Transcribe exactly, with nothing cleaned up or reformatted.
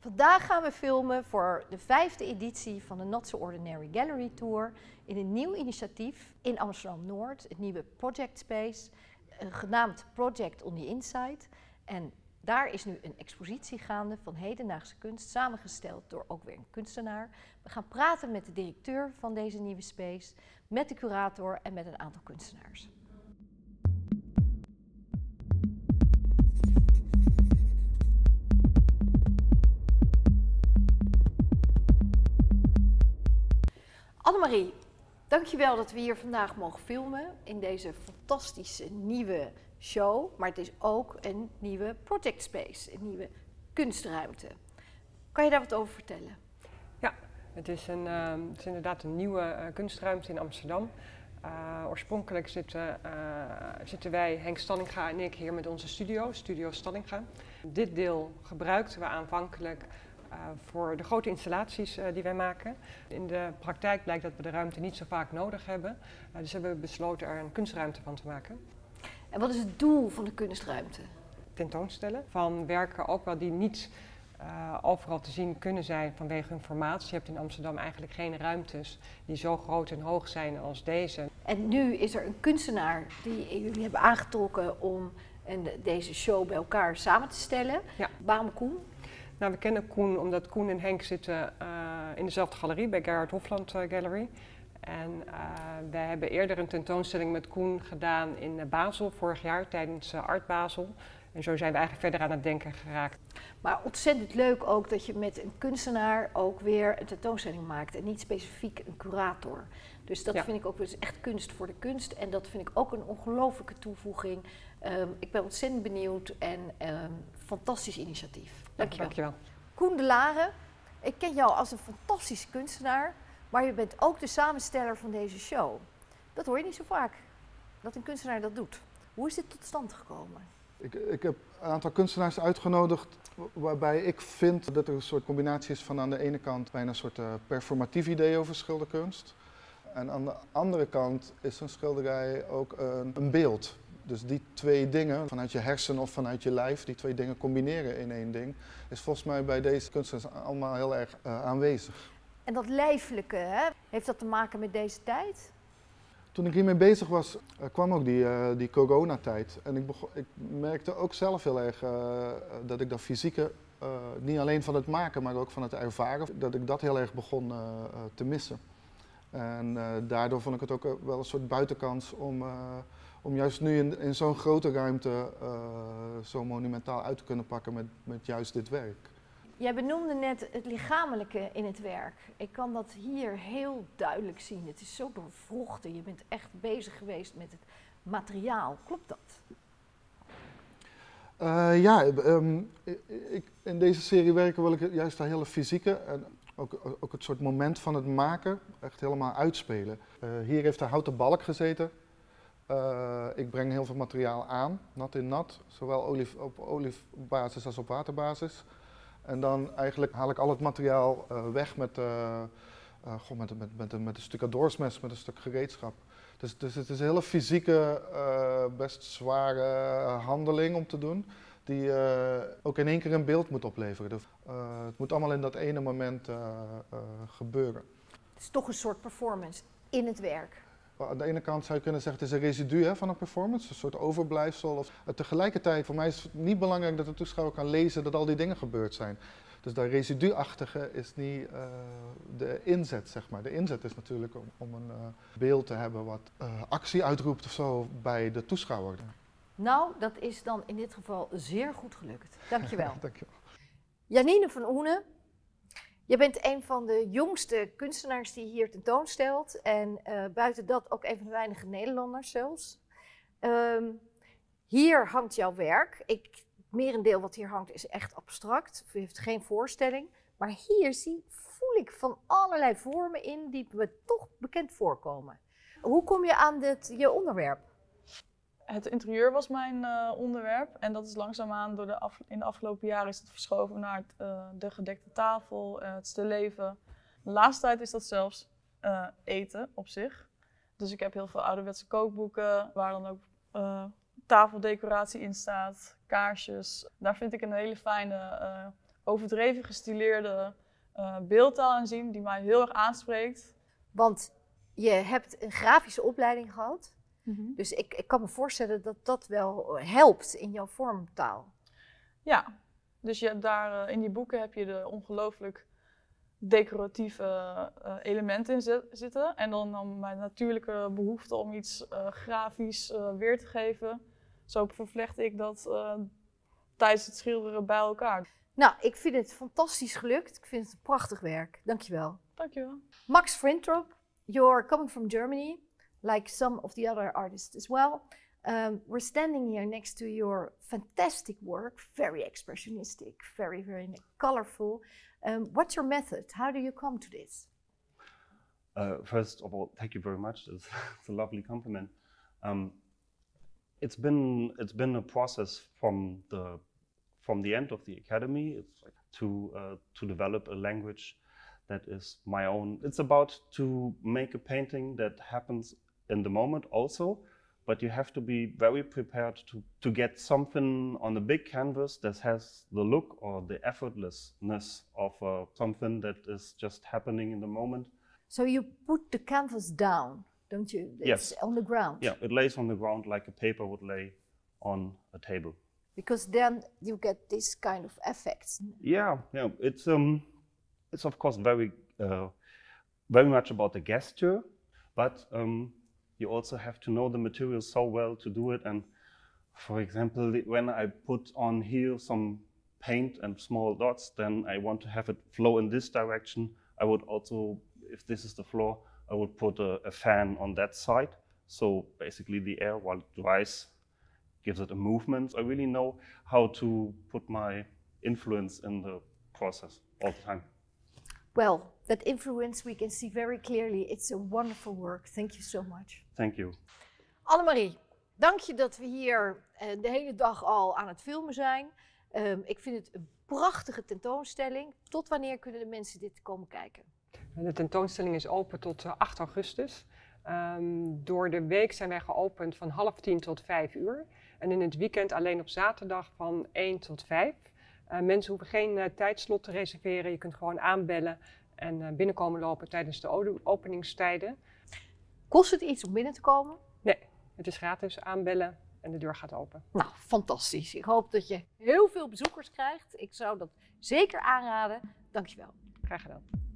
Vandaag gaan we filmen voor de vijfde editie van de Not So Ordinary Gallery Tour in een nieuw initiatief in Amsterdam-Noord, het nieuwe Project Space, genaamd Project on the Inside. En daar is nu een expositie gaande van hedendaagse kunst, samengesteld door ook weer een kunstenaar. We gaan praten met de directeur van deze nieuwe space, met de curator en met een aantal kunstenaars. Annemarie, dankjewel dat we hier vandaag mogen filmen in deze fantastische nieuwe show. Maar het is ook een nieuwe project space, een nieuwe kunstruimte. Kan je daar wat over vertellen? Ja, het is, een, uh, het is inderdaad een nieuwe uh, kunstruimte in Amsterdam. Uh, oorspronkelijk zitten, uh, zitten wij, Henk Stallinga en ik, hier met onze studio, Studio Stallinga. Dit deel gebruikten we aanvankelijk Uh, voor de grote installaties uh, die wij maken. In de praktijk blijkt dat we de ruimte niet zo vaak nodig hebben. Uh, dus hebben we besloten er een kunstruimte van te maken. En wat is het doel van de kunstruimte? Tentoonstellen van werken ook wel die niet uh, overal te zien kunnen zijn vanwege hun formaat. Je hebt in Amsterdam eigenlijk geen ruimtes die zo groot en hoog zijn als deze. En nu is er een kunstenaar die jullie hebben aangetrokken om en deze show bij elkaar samen te stellen. Ja. Waarom Koen? Nou, we kennen Koen omdat Koen en Henk zitten uh, in dezelfde galerie, bij Gerhard Hofland uh, Gallery. En uh, wij hebben eerder een tentoonstelling met Koen gedaan in uh, Basel vorig jaar tijdens uh, Art Basel. En zo zijn we eigenlijk verder aan het denken geraakt. Maar ontzettend leuk ook dat je met een kunstenaar ook weer een tentoonstelling maakt en niet specifiek een curator. Dus dat ja. vind ik ook dus echt kunst voor de kunst en dat vind ik ook een ongelofelijke toevoeging. Um, ik ben ontzettend benieuwd en um, fantastisch initiatief. Dankjewel. Dankjewel. Koen de Lare, ik ken jou als een fantastische kunstenaar, maar je bent ook de samensteller van deze show. Dat hoor je niet zo vaak, dat een kunstenaar dat doet. Hoe is dit tot stand gekomen? Ik, ik heb een aantal kunstenaars uitgenodigd waarbij ik vind dat er een soort combinatie is van aan de ene kant bijna een soort uh, performatief idee over schilderkunst. En aan de andere kant is een schilderij ook een, een beeld. Dus die twee dingen, vanuit je hersen of vanuit je lijf, die twee dingen combineren in één ding, is volgens mij bij deze kunstenaars allemaal heel erg uh, aanwezig. En dat lijfelijke, hè? Heeft dat te maken met deze tijd? Toen ik hiermee bezig was, uh, kwam ook die, uh, die coronatijd. En ik, begon, ik merkte ook zelf heel erg uh, dat ik dat fysieke, uh, niet alleen van het maken, maar ook van het ervaren, dat ik dat heel erg begon uh, uh, te missen. En uh, daardoor vond ik het ook wel een soort buitenkans om, uh, om juist nu in, in zo'n grote ruimte uh, zo monumentaal uit te kunnen pakken met, met juist dit werk. Jij benoemde net het lichamelijke in het werk. Ik kan dat hier heel duidelijk zien. Het is zo doorvrochten. Je bent echt bezig geweest met het materiaal. Klopt dat? Uh, ja, um, ik, in deze serie werken wil ik juist dat hele fysieke en ook, ook het soort moment van het maken echt helemaal uitspelen. Uh, hier heeft de houten balk gezeten. Uh, ik breng heel veel materiaal aan, nat in nat, zowel olie, op oliebasis als op waterbasis. En dan eigenlijk haal ik al het materiaal uh, weg met, uh, uh, goh, met, met, met, met een stuk doorsmes, met een stuk gereedschap. Dus, dus het is een hele fysieke, uh, best zware handeling om te doen, die uh, ook in één keer een beeld moet opleveren. Dus, uh, het moet allemaal in dat ene moment uh, uh, gebeuren. Het is toch een soort performance in het werk. Aan de ene kant zou je kunnen zeggen, het is een residu hè, van een performance, een soort overblijfsel. Of, uh, tegelijkertijd, voor mij is het niet belangrijk dat de toeschouwer kan lezen dat al die dingen gebeurd zijn. Dus dat residuachtige is niet uh, de inzet, zeg maar. De inzet is natuurlijk om, om een uh, beeld te hebben wat uh, actie uitroept of zo bij de toeschouwer. Nou, dat is dan in dit geval zeer goed gelukt. Dankjewel. Dankjewel. Janine van Oene. Je bent een van de jongste kunstenaars die hier tentoonstelt en uh, buiten dat ook een van de weinige Nederlanders zelfs. Um, hier hangt jouw werk. Ik, het merendeel wat hier hangt is echt abstract, u heeft geen voorstelling. Maar hier zie, voel ik van allerlei vormen in die me toch bekend voorkomen. Hoe kom je aan dit, je onderwerp? Het interieur was mijn uh, onderwerp en dat is langzaamaan door de af, in de afgelopen jaren is het verschoven naar het, uh, de gedekte tafel, uh, het stilleven. De laatste tijd is dat zelfs uh, eten op zich. Dus ik heb heel veel ouderwetse kookboeken waar dan ook uh, tafeldecoratie in staat, kaarsjes. Daar vind ik een hele fijne uh, overdreven gestileerde uh, beeldtaal aan zien die mij heel erg aanspreekt. Want je hebt een grafische opleiding gehad. Mm-hmm. Dus ik, ik kan me voorstellen dat dat wel helpt in jouw vormtaal. Ja, dus je hebt daar, uh, in die boeken heb je de ongelooflijk decoratieve uh, elementen in zi- zitten. En dan, dan mijn natuurlijke behoefte om iets uh, grafisch uh, weer te geven. Zo vervlecht ik dat uh, tijdens het schilderen bij elkaar. Nou, ik vind het fantastisch gelukt. Ik vind het een prachtig werk. Dankjewel. Dankjewel. Max Frintrop, you're coming from Germany, like some of the other artists as well. Um, we're standing here next to your fantastic work, very expressionistic, very, very colorful. Um, what's your method? How do you come to this? Uh, first of all, thank you very much. It's, it's a lovely compliment. Um, it's been it's been a process from the from the end of the academy. It's like to uh, to develop a language that is my own. It's about to make a painting that happens in the moment also. But you have to be very prepared to, to get something on a big canvas that has the look or the effortlessness of uh, something that is just happening in the moment. So you put the canvas down, don't you? It's Yes. on the ground. Yeah, it lays on the ground like a paper would lay on a table. Because then you get this kind of effects. Yeah, yeah. It's um, it's of course very, uh, very much about the gesture, but um. You also have to know the material so well to do it. And for example, when I put on here some paint and small dots, then I want to have it flow in this direction. I would also, if this is the floor, I would put a, a fan on that side. So basically the air while it dries gives it a movement. I really know how to put my influence in the process all the time. Well, that influence we can see very clearly. It's a wonderful work. Thank you so much. Thank you. Annemarie, dank je dat we hier uh, de hele dag al aan het filmen zijn. Um, ik vind het een prachtige tentoonstelling. Tot wanneer kunnen de mensen dit komen kijken? De tentoonstelling is open tot uh, acht augustus. Um, door de week zijn wij geopend van half tien tot vijf uur. En in het weekend alleen op zaterdag van één tot vijf. Uh, mensen hoeven geen uh, tijdslot te reserveren. Je kunt gewoon aanbellen en uh, binnenkomen lopen tijdens de o- openingstijden. Kost het iets om binnen te komen? Nee, het is gratis. Aanbellen en de deur gaat open. Nou, fantastisch. Ik hoop dat je heel veel bezoekers krijgt. Ik zou dat zeker aanraden. Dankjewel. Graag gedaan.